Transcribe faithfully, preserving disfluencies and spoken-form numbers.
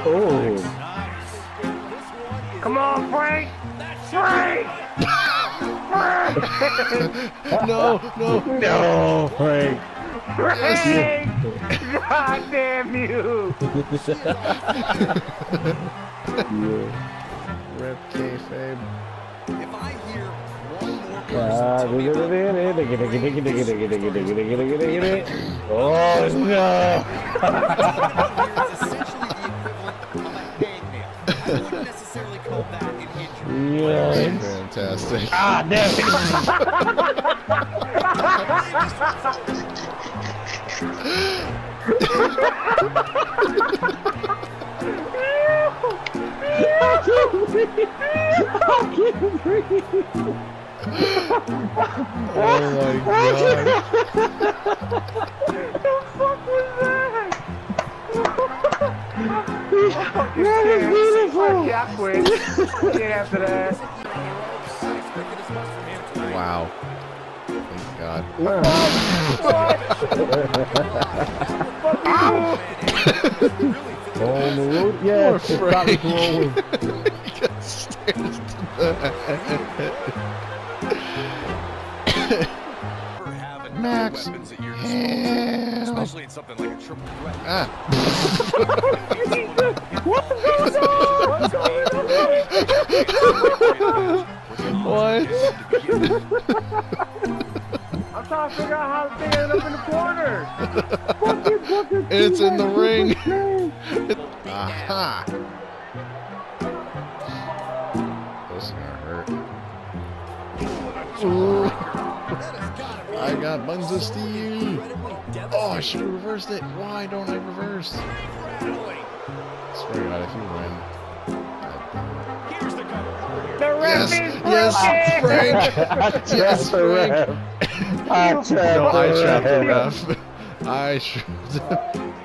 Oh. Come on, Frank! Frank! No, no, No, Frank. Frank! God damn you! Yeah. Rip kayfabe. If I hear one more Ah, person digga, digga, digga, digga, digga, digga, digga, digga, digga, digga, digga, digga, digga. Oh no! it's essentially the equivalent of a hangnail. I wouldn't necessarily call that an injury. Yes. Fantastic. Ah, damn it! I can't breathe. I can't breathe. Oh my god. The fuck was that? That was beautiful. Yeah, I quit. Get after that. Wow. Thank God. On the road, yeah. Poor It's probably too old. He got stairs to the head. Max, hell. Especially in something like a triple threat. Ah. What's going on? What's going on? What? I'm trying to figure out how to thing ended up in the corner. It's in the ring. It, aha. This is gonna hurt. Ooh. I got buns of steel. Oh, I should have reversed it. Why don't I reverse? I swear to God, if you win. The ref Yes, is yes, broken. Frank. Yes, Frank. I trapped No, I the trapped the ref. ref. I should.